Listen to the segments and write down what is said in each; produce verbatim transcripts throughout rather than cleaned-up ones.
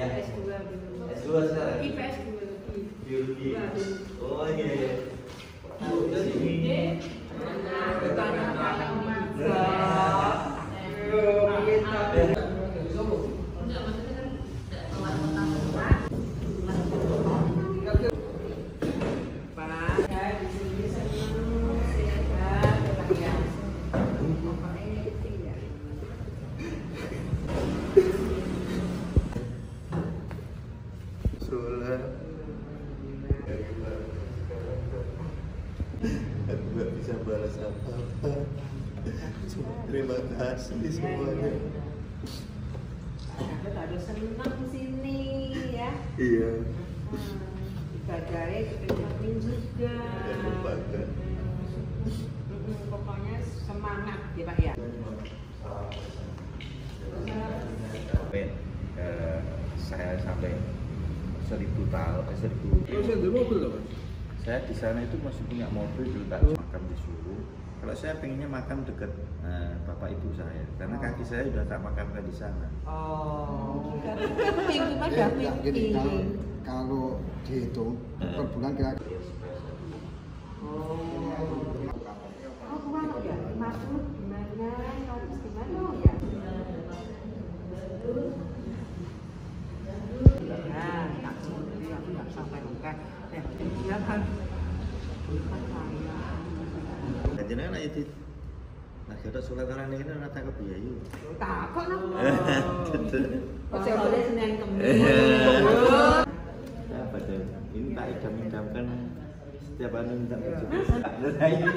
S dua dulu. S dua sekarang? I P S dua. Biologi. Oh iya iya. Udah sini. Aku gak bisa balas apa-apa. Cuma terima kasih semuanya. Aku harus senang sini ya. Iya. Ibadahnya diterima juga. Dan lupakan. Pokoknya semangat ya Pak ya. Sampai eh, saya sampai seribu tahun, eh, seribu. Terus ada mobil loh, Mas? Saya di sana itu masih punya mobil dulu, tak makam di Sulu. Kalau saya pengennya makam dekat eh, bapak ibu saya, karena kaki saya sudah tak makamkan di sana. Oh, kan mimpi Mas Ya, ya jadi kalau, mimpi. kalau dihitung per bulan kira Oh, oh kemana ya? Masuk gimana? Harus gimana ya? Nah, tak seperti aku nggak sampai bukan. Eh, dia kan bukan saya. Dan jenengan aja di, nah kita surat orang ini kan tangkap biaya. Takut nak. Oh. Saya boleh Senin Kemis. Ya betul. Ini tak idam-idamkan setiap hari minta baju. Ada ini.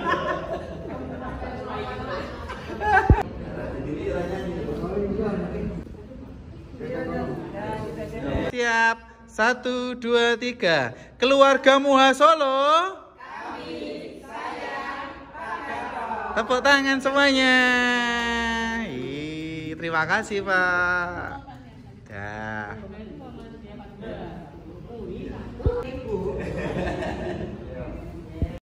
Siap, satu, dua, tiga. Keluarga Muha Solo. Kami sayang Pak Gatot. Tepuk tangan semuanya. Ih, terima kasih Pak. Dan